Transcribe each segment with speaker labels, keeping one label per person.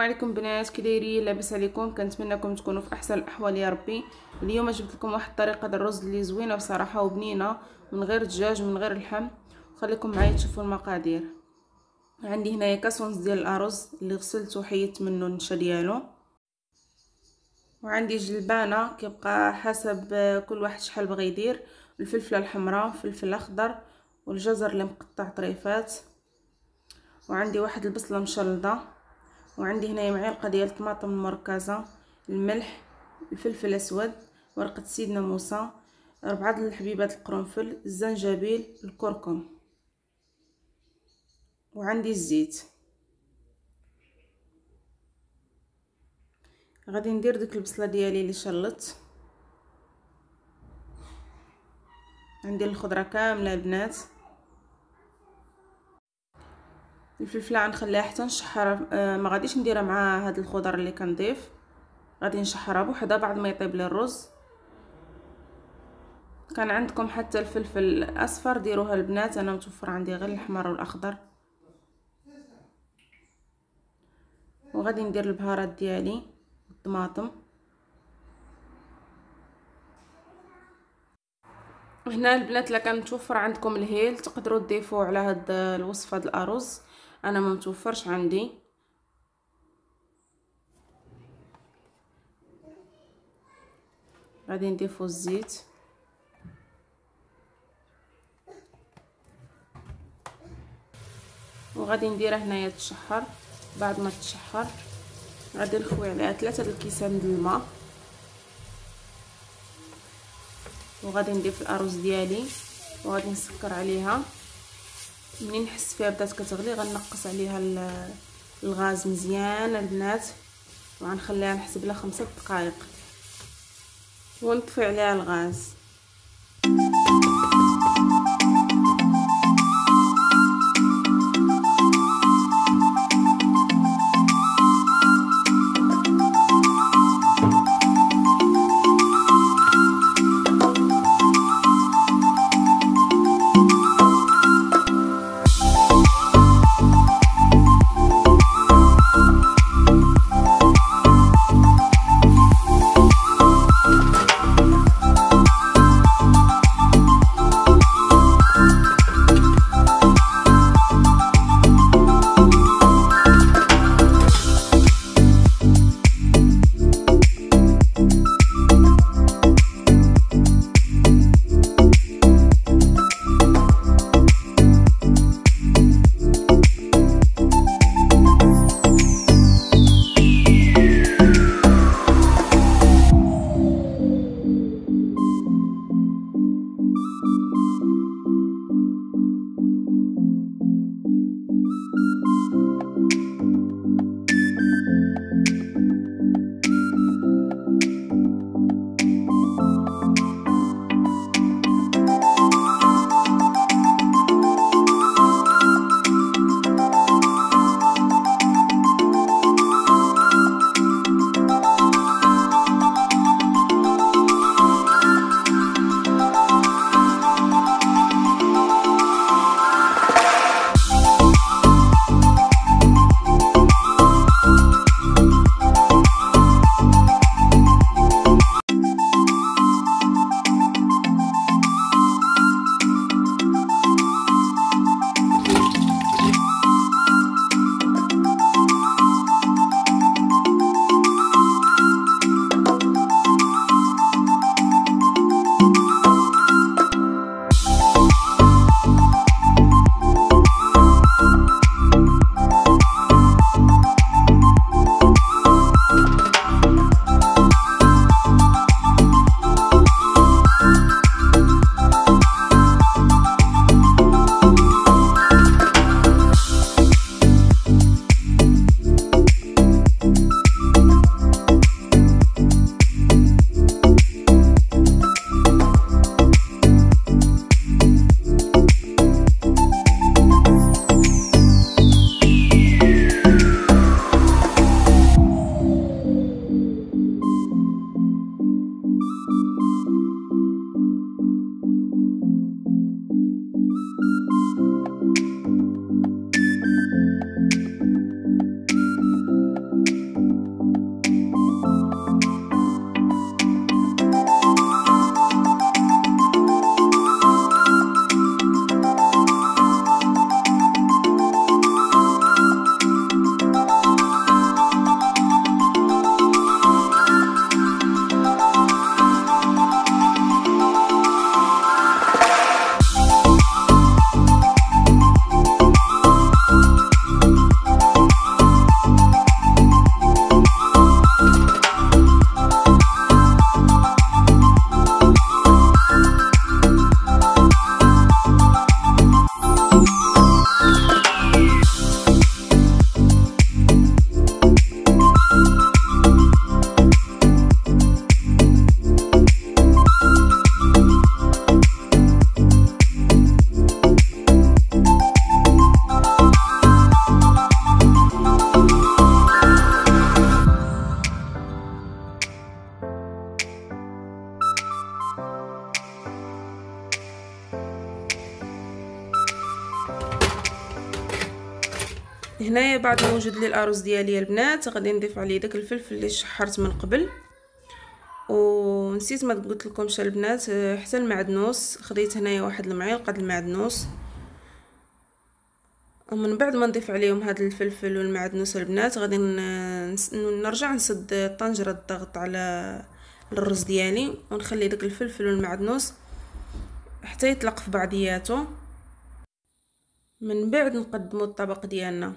Speaker 1: عليكم بنات، كي دايرين؟ لاباس عليكم؟ كنتمنىكم تكونوا في احسن الاحوال يا ربي. اليوم جبت لكم واحد الطريقه ديال الرز اللي زوينه بصراحه وبنينه، من غير دجاج من غير اللحم. خليكم معايا تشوفوا المقادير. عندي هنايا كاس ونص ديال الارز اللي غسلت وحيدت منه النشا ديالو، وعندي جلبانه كيبقى حسب كل واحد شحال بغى يدير، الفلفله الحمراء، فلفل اخضر، والجزر اللي مقطع طريفات، وعندي واحد البصله مشلضه، وعندي هنايا معلقه ديال الطماطم المركزه، الملح، الفلفل الاسود، ورقه سيدنا موسى، 4 الحبيبات القرنفل، الزنجبيل، الكركم، وعندي الزيت. غادي ندير ديك البصله ديالي اللي شلطت. عندي الخضره كامله البنات. الفلفله غنخليها حتى نشحرها، ما غاديش نديرها مع هاد الخضر اللي كنضيف، غادي نشحرها بوحدها بعد ما يطيب لي الرز. كان عندكم حتى الفلفل الاصفر ديروها البنات، انا متوفر عندي غير الاحمر والاخضر. وغادي ندير البهارات ديالي، الطماطم. هنا البنات الا كان متوفر عندكم الهيل تقدروا تضيفوه على هاد الوصفه ديال الارز، انا ما متوفرش عندي. غادي نضيفو الزيت، وغادي نديرها هنايا تشحر. بعد ما تشحر غادي نخوي عليها 3 الكيسان ديال الماء، وغادي نضيف الارز ديالي وغادي نسكر عليها. منين نحس فيها بدات كتغلي غنقص عليها الغاز مزيان البنات، وغنخليها نحسب لها 5 دقائق ونطفي عليها الغاز. هنايا بعد ما وجد لي الارز ديالي البنات غادي نضيف عليه داك الفلفل اللي شحرت من قبل. ونسيت ما قلت لكمش البنات حتى المعدنوس، خديت هنايا واحد المعلقه د المعدنوس. ومن بعد ما نضيف عليهم هذا الفلفل والمعدنوس البنات غادي نرجع نسد طنجره الضغط على الرز ديالي، ونخلي داك الفلفل والمعدنوس حتى يطلق في بعضياته. من بعد نقدموا الطبق ديالنا.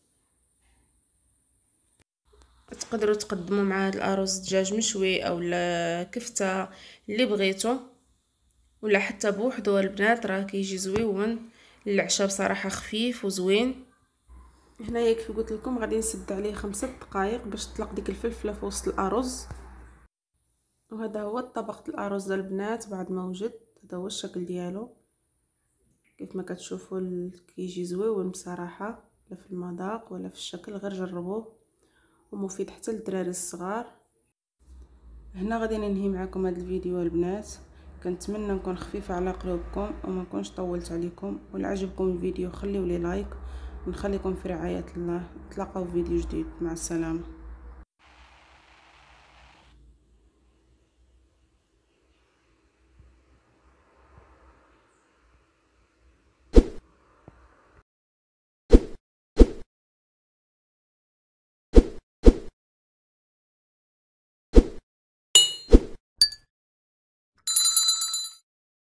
Speaker 1: تقدروا تقدموا مع هذا الارز دجاج مشوي اولا كفته اللي بغيتو، ولا حتى بوحدو البنات راه كيجي زويون للعشاء بصراحه، خفيف وزوين. هنايا كيف قلت لكم غادي نسد عليه 5 دقائق باش تطلق ديك الفلفله في وسط الارز. وهذا هو الطبق الارز البنات بعد ما وجد، هذا هو الشكل ديالو كيف ما كتشوفوا كيجي زويون بصراحه، لا في المذاق ولا في الشكل، غير جربوه ومفيد حتى للدراري الصغار. هنا غادي ننهي معكم هذا الفيديو البنات، كنتمنى نكون خفيفه على قلوبكم وما نكونش طولت عليكم. ولا عجبكم الفيديو خليوا لي لايك، ونخليكم في رعايه الله. نتلاقاو في فيديو جديد، مع السلامه.